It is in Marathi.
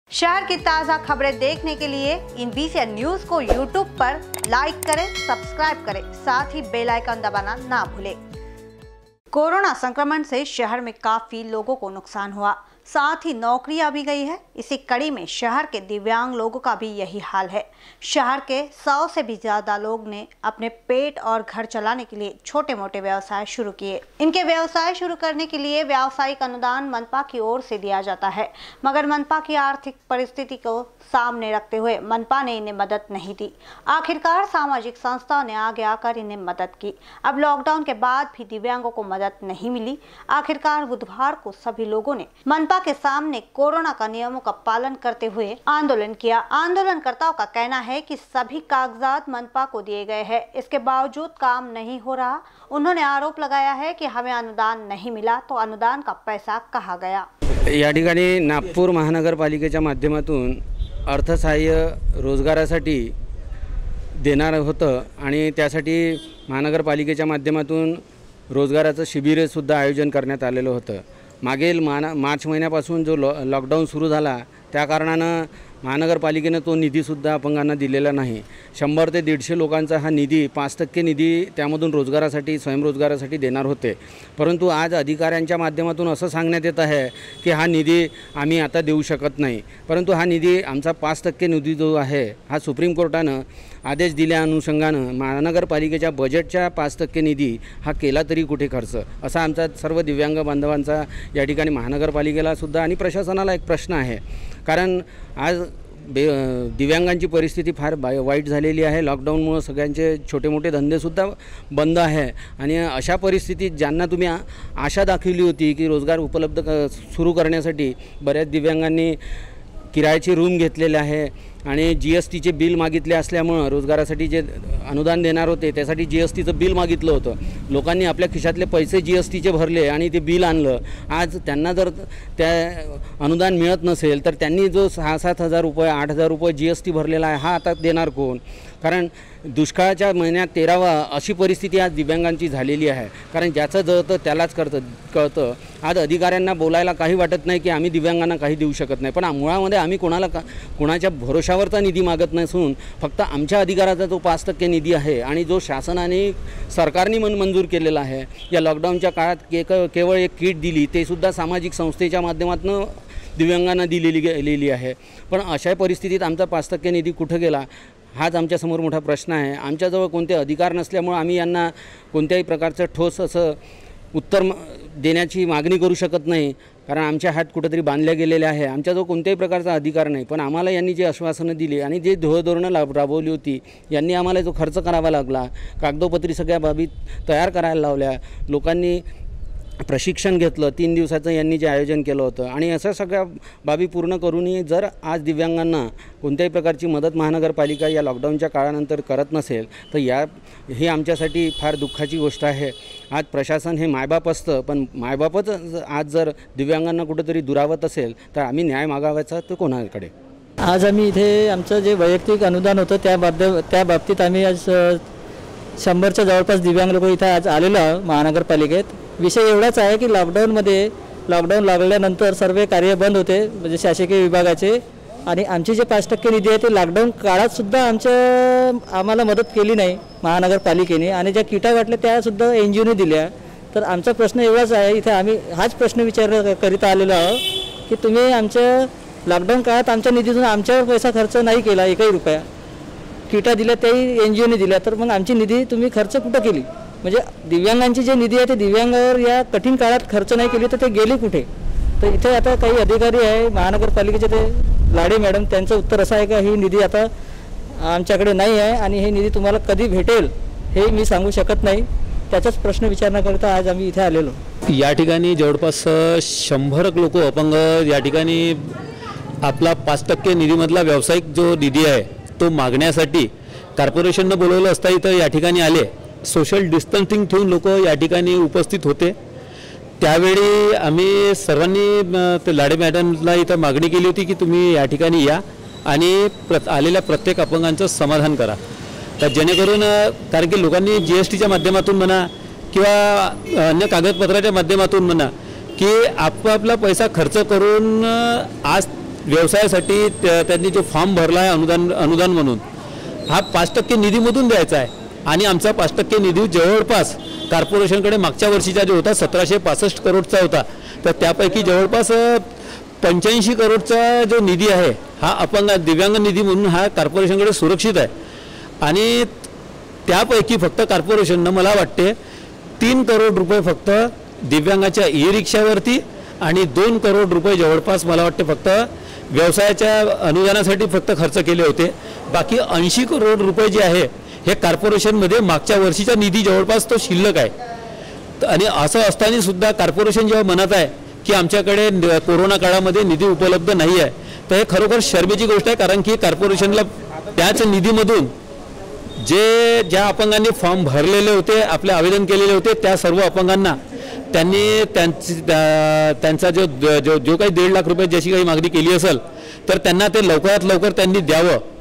शहर की ताज़ा खबरें देखने के लिए इन VCN न्यूज़ को YouTube पर लाइक करें, सब्सक्राइब करें, साथ ही बेल आइकन दबाना ना भूलें। कोरोना संक्रमण से शहर में काफ़ी लोगों को नुकसान हुआ, साथ ही नौकरियां भी गई है। इसी कड़ी में शहर के दिव्यांग लोगों का भी यही हाल है। शहर के 100 से भी ज़्यादा लोग ने अपने पेट और घर चलाने के लिए छोटे मोटे व्यवसाय शुरू किए। इनके व्यवसाय शुरू करने के लिए व्यावसायिक अनुदान मनपा की ओर से दिया जाता है, मगर मनपा की आर्थिक परिस्थिति को सामने रखते हुए मनपा ने इन्हें मदद नहीं दी। आखिरकार सामाजिक संस्थाओं ने आगे आकर इन्हें मदद की। अब लॉकडाउन के बाद भी दिव्यांगों को मदद नहीं मिली। आखिरकार बुधवार को सभी लोगों ने मनपा के सामने कोरोना का नियमों का पालन करते हुए आंदोलन किया। आंदोलनकर्ताओं का कहना है कि सभी कागजात मनपा को दिए गए हैं, इसके बावजूद काम नहीं हो रहा। उन्होंने आरोप लगाया है कि हमें अनुदान नहीं मिला, तो अनुदान का पैसा कहाँ गया। या ठिकाणी नागपूर महानगरपालिकेच्या माध्यमातून अर्थसहाय्य रोजगारासाठी देणार होतं आणि त्यासाठी महानगरपालिकेच्या माध्यमातून रोजगाराचं शिबिरसुद्धा आयोजन करण्यात आलेलं होतं। मागील मार्च महिन्यापासून जो लॉकडाऊन सुरू झाला त्या कारणानं महानगरपालिकेनं तो निधीसुद्धा अपंगांना दिलेला नाही। 100 ते 150 लोकांचा हा निधी 5% निधी त्यामधून रोजगारासाठी स्वयंरोजगारासाठी देणार होते, परंतु आज अधिकाऱ्यांच्या माध्यमातून असं सांगण्यात येत आहे की हा निधी आम्ही आता देऊ शकत नाही। परंतु हा निधी आमचा 5% निधी जो आहे हा सुप्रीम कोर्टानं आदेश दिल्या अनुषंगानं महानगरपालिकेच्या बजेटच्या 5% निधी हा केला तरी कुठे खर्च, असा आमचा सर्व दिव्यांग बांधवांचा या ठिकाणी महानगरपालिकेला सुद्धा आणि प्रशासनाला एक प्रश्न आहे। कारण आज दिव्यांगांची परिस्थिती फार वाईट झालेली आहे। लॉकडाऊनमुळे सगळ्यांचे छोटे मोठे धंदेसुद्धा बंद आहे आणि अशा परिस्थितीत ज्यांना तुम्ही आशा दाखवली होती की रोजगार उपलब्ध सुरू करण्यासाठी बऱ्याच दिव्यांगांनी किरायाची रूम घेतलेले आहे आणि GSTचे बिल मागितले असल्यामुळे रोजगारासाठी जे अनुदान देणार होते त्यासाठी GSTचं बिल मागितलं होतं। लोकांनी आपल्या खिशातले पैसे GSTचे भरले आणि ते बिल आणलं। आज त्यांना जर त्या अनुदान मिळत नसेल तर त्यांनी जो 6-7 हजार रुपये 8 हजार रुपये GST भरलेला आहे हा आता देणार कोण? कारण दुष्काळाच्या महिन्यात 13वा अशी परिस्थिती आज दिव्यांगांची झालेली आहे। कारण ज्याचं जळतं त्यालाच कळतं। आज अधिकाऱ्यांना बोलायला काही वाटत नाही की आम्ही दिव्यांगांना काही देऊ शकत नाही, पण मुळामध्ये आम्ही कोणाच्या भरोशावरचा निधी मागत नसून फक्त आमच्या अधिकाराचा जो 5% निधी आहे आणि जो शासनाने सरकारने मंजूर केलेला आहे। या लॉकडाऊनच्या काळात केवळ एक किट दिली, ते सुद्धा सामाजिक संस्थेच्या माध्यमातून दिव्यांगांना दिलेली गेलेली आहे। पण अशा परिस्थितीत आमचा 5% निधी कुठे गेला हाच आमच्यासमोर मोठा प्रश्न आहे। आमच्याजवळ कोणते अधिकार नसल्यामुळे आम्ही यांना कोणत्याही प्रकारचं ठोस असं उत्तर देण्याची मागणी करू शकत नाही, कारण आमच्या हात कुठेतरी बांधल्या गेलेले आहे। आमच्याजवळ कोणत्याही प्रकारचा अधिकार नाही, पण आम्हाला यांनी जे आश्वासनं दिली आणि जे धोरणं राबवली होती यांनी आम्हाला जो खर्च करावा लागला, कागदोपत्री सगळ्या बाबी तयार करायला लावल्या, लोकांनी प्रशिक्षण घेतलं, 3 दिवसाचं यांनी जे आयोजन केलं होतं आणि अशा सगळ्या बाबी पूर्ण करूनही जर आज दिव्यांगांना कोणत्याही प्रकारची मदत महानगरपालिका या लॉकडाऊनच्या काळानंतर करत नसेल तर ही आमच्यासाठी फार दुःखाची गोष्ट आहे। आज प्रशासन हे मायबाप असतं, पण मायबापच आज जर दिव्यांगांना कुठेतरी दुरावत असेल तर आम्ही न्याय मागावायचा तर कोणाकडे? आज आम्ही इथे आमचं जे वैयक्तिक अनुदान होतं त्या बाबतीत आम्ही आज 100च्या जवळपास दिव्यांग लोक इथे आज आलेलो आहोत महानगरपालिकेत। विषय एवढाच आहे की लॉकडाऊन लागल्यानंतर सर्व कार्य बंद होते म्हणजे शासकीय विभागाचे, आणि आमची जे 5% निधी आहे ते लॉकडाऊन काळात सुद्धा आम्हाला मदत केली नाही महानगरपालिकेने, आणि ज्या किटा वाटल्या त्यासुद्धा NGOने दिल्या। तर आमचा प्रश्न एवढाच आहे, इथे आम्ही हाच प्रश्न विचारण्याकरिता आलेलो आहोत की तुम्ही आमच्या लॉकडाऊन काळात आमच्या निधीतून आमच्यावर पैसा खर्च नाही केला, 1ही रुपया। किटा दिल्या त्याही NGOने दिल्या, तर मग आमची निधी तुम्ही खर्च कुठं केली? म्हणजे दिव्यांगांची जे निधी आहे ते दिव्यांगावर या कठीण काळात खर्च नाही केली तर ते गेली कुठे? तर इथे आता काही अधिकारी आहे महानगरपालिकेचे, ते लाडे मॅडम, त्यांचं उत्तर असं आहे का ही निधी आता आमच्याकडे नाही आहे आणि हे निधी तुम्हाला कधी भेटेल हे मी सांगू शकत नाही। त्याचाच प्रश्न विचारण्याकरिता आज आम्ही इथे आलेलो। या ठिकाणी जवळपास 100 लोक अपंग या ठिकाणी आपला 5% निधीमधला व्यावसायिक जो निधी आहे तो मागण्यासाठी कॉर्पोरेशननं बोलवलं असता इथं या ठिकाणी आले। सोशल डिस्टन्सिंग ठेवून लोक या ठिकाणी उपस्थित होते। त्यावेळी आम्ही सर्वांनी ते लाडे मॅडमला इथं मागणी केली होती की तुम्ही या ठिकाणी या आणि आलेल्या प्रत्येक अपंगांचं समाधान करा, तर जेणेकरून कारण की लोकांनी GSTच्या माध्यमातून म्हणा किंवा अन्य कागदपत्राच्या माध्यमातून म्हणा की आपापला पैसा खर्च करून आज व्यवसायासाठी त्यांनी जो फॉर्म भरला आहे अनुदान म्हणून, हा 5% निधीमधून द्यायचा आहे आणि आमचा 5% निधी जवळपास कॉर्पोरेशनकडे मागच्या वर्षीचा जो होता 1765 करोडचा होता, तर त्यापैकी जवळपास 85 करोडचा जो निधी आहे हा अपंग दिव्यांग निधी म्हणून हा कॉर्पोरेशनकडे सुरक्षित आहे. आणि त्यापैकी फक्त कॉर्पोरेशननं मला वाटते 3 करोड रुपये फक्त दिव्यांगाच्या ई रिक्षावरती आणि 2 करोड रुपये जवळपास मला वाटते फक्त व्यवसायाच्या अनुदानासाठी फक्त खर्च केले होते. बाकी 80 करोड रुपये जे आहे हे कॉर्पोरेशनमध्ये मागच्या वर्षीचा निधी जवळपास तो शिल्लक आहे. आणि असं असताना सुद्धा कॉर्पोरेशन जेव्हा म्हणत आहे की आमच्याकडे कोरोना काळामध्ये निधी उपलब्ध नाही आहे, तर हे खरोखर शरमेची गोष्ट आहे. कारण की कॉर्पोरेशनला त्याच निधीमधून ज्या अपंगांनी फॉर्म भरलेले होते, आपले आवेदन केलेले होते, त्या सर्व अपंगांना त्यांनी त्यांचा जो काही 1.5 लाख रुपये जशी काही मागणी केली असेल तर त्यांना ते लवकरात लवकर त्यांनी द्यावं